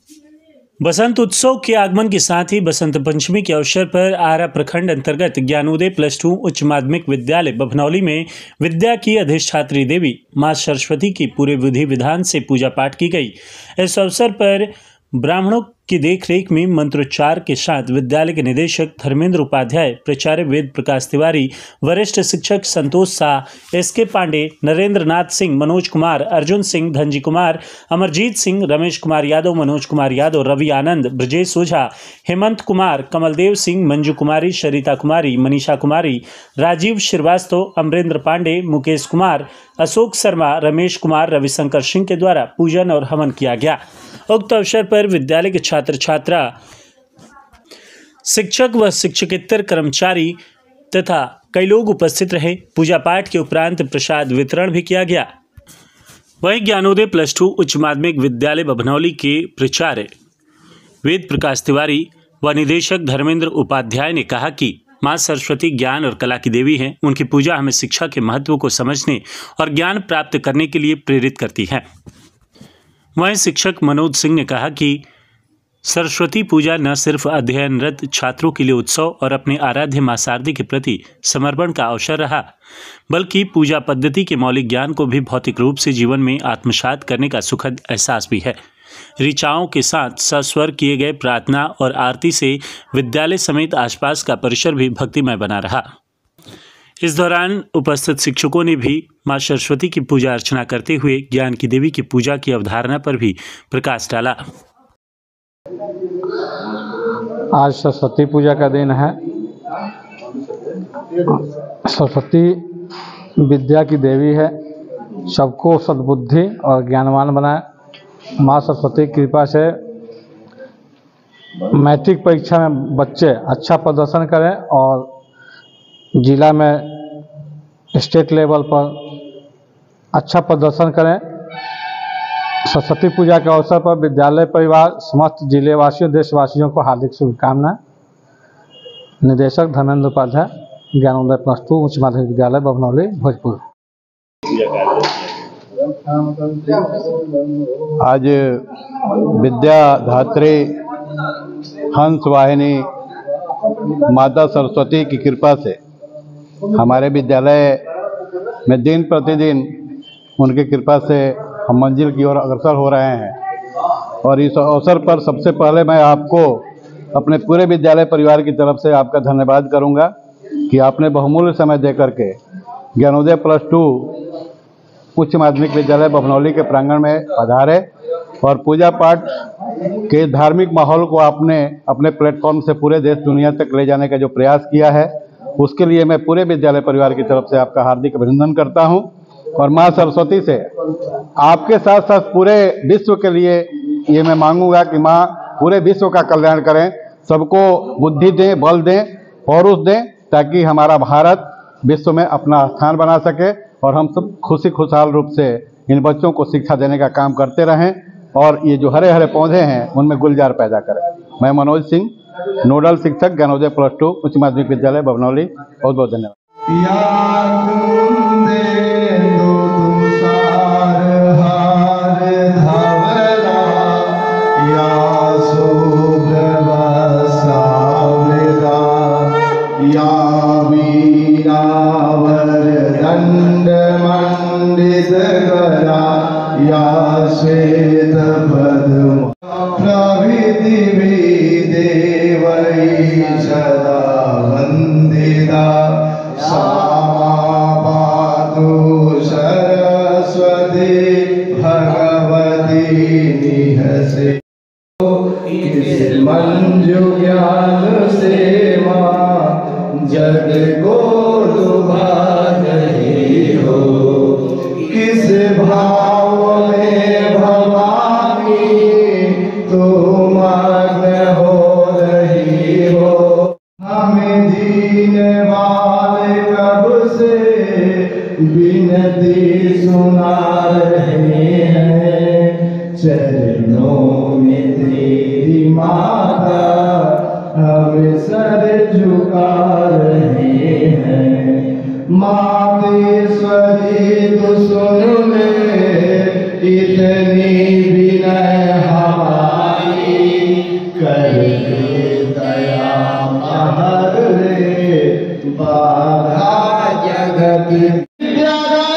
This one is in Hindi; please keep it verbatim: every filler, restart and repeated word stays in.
बसंत उत्सव के आगमन के साथ ही बसंत पंचमी के अवसर पर आरा प्रखंड अंतर्गत ज्ञानोदय प्लस टू उच्च माध्यमिक विद्यालय बभनौली में विद्या की अधिष्ठात्री देवी मां सरस्वती की पूरे विधि विधान से पूजा पाठ की गई। इस अवसर पर ब्राह्मणों की देखरेख में मंत्रोच्चार के साथ विद्यालय के निदेशक धर्मेंद्र उपाध्याय, प्राचार्य वेद प्रकाश तिवारी, वरिष्ठ शिक्षक संतोष शाह, एस के पांडे, नरेंद्र नाथ सिंह, मनोज कुमार, अर्जुन सिंह, धनजी कुमार, अमरजीत सिंह, रमेश कुमार यादव, मनोज कुमार यादव, रवि आनंद, ब्रजेश ओझा, हेमंत कुमार, कमलदेव सिंह, मंजू कुमारी, शरिता कुमारी, मनीषा कुमारी, राजीव श्रीवास्तव, अमरेंद्र पांडे, मुकेश कुमार, अशोक शर्मा, रमेश कुमार, रविशंकर सिंह के द्वारा पूजन और हवन किया गया। उक्त अवसर पर विद्यालय के छात्र छात्रा, शिक्षक व शिक्षकेतर कर्मचारी तथा कई लोग उपस्थित रहे। पूजा पाठ के उपरांत प्रसाद वितरण भी किया गया। वहीं ज्ञानोदय प्लस टू उच्च माध्यमिक विद्यालय बभनौली के प्राचार्य वेद प्रकाश तिवारी व निदेशक धर्मेंद्र उपाध्याय ने कहा कि मां सरस्वती ज्ञान और कला की देवी हैं। उनकी पूजा हमें शिक्षा के महत्व को समझने और ज्ञान प्राप्त करने के लिए प्रेरित करती है। वहीं शिक्षक मनोज सिंह ने कहा कि सरस्वती पूजा न सिर्फ अध्ययनरत छात्रों के लिए उत्सव और अपने आराध्य मां शारदा के प्रति समर्पण का अवसर रहा, बल्कि पूजा पद्धति के मौलिक ज्ञान को भी भौतिक रूप से जीवन में आत्मसात करने का सुखद एहसास भी है। ऋचाओं के साथ सस्वर किए गए प्रार्थना और आरती से विद्यालय समेत आसपास का परिसर भी भक्तिमय बना रहा। इस दौरान उपस्थित शिक्षकों ने भी मां सरस्वती की पूजा अर्चना करते हुए ज्ञान की देवी की पूजा की अवधारणा पर भी प्रकाश डाला। आज सरस्वती पूजा का दिन है। सरस्वती विद्या की देवी है, सबको सद्बुद्धि और ज्ञानवान बनाए। मां सरस्वती की कृपा से मैट्रिक परीक्षा में बच्चे अच्छा प्रदर्शन करें और जिला में स्टेट लेवल पर अच्छा प्रदर्शन करें। सरस्वती पूजा के अवसर पर विद्यालय परिवार समस्त जिले वासियों देशवासियों को हार्दिक शुभकामनाएं। निदेशक धर्मेंद्र उपाध्याय, ज्ञानोदय प्लस टू उच्च माध्यमिक विद्यालय बभनौली, भोजपुर। आज विद्याधात्री हंस वाहिनी माता सरस्वती की कृपा से हमारे विद्यालय में दिन प्रतिदिन उनकी कृपा से हम मंजिल की ओर अग्रसर हो रहे हैं। और इस अवसर पर सबसे पहले मैं आपको अपने पूरे विद्यालय परिवार की तरफ से आपका धन्यवाद करूंगा कि आपने बहुमूल्य समय देकर के ज्ञानोदय प्लस टू उच्च माध्यमिक विद्यालय बभनौली के प्रांगण में पधारे और पूजा पाठ के धार्मिक माहौल को आपने अपने प्लेटफॉर्म से पूरे देश दुनिया तक ले जाने का जो प्रयास किया है, उसके लिए मैं पूरे विद्यालय परिवार की तरफ से आपका हार्दिक अभिनंदन करता हूं। और मां सरस्वती से आपके साथ साथ पूरे विश्व के लिए ये मैं मांगूंगा कि मां पूरे विश्व का कल्याण करें, सबको बुद्धि दें, बल दें, पौरुष दें, ताकि हमारा भारत विश्व में अपना स्थान बना सके और हम सब खुशी खुशहाल रूप से इन बच्चों को शिक्षा देने का काम करते रहें और ये जो हरे हरे पौधे हैं उनमें गुलजार पैदा करें। मैं मनोज सिंह, नोडल शिक्षक, ज्ञानोदय प्लस टू उच्च माध्यमिक विद्यालय बभनौली। बहुत बहुत धन्यवाद। मंजू ज्ञान से मां जग को लुभा रही हो, किस भाव में भवानी तुम मग्न हो रही हो। हमें दीने वाले कब से विनती सुना रहे हैं, चरणों में तेरी माता हम सर झुका रहे हैं। मातेश्वरी तो सुन ले इतनी विनय हमारी, राधा जगति विद्या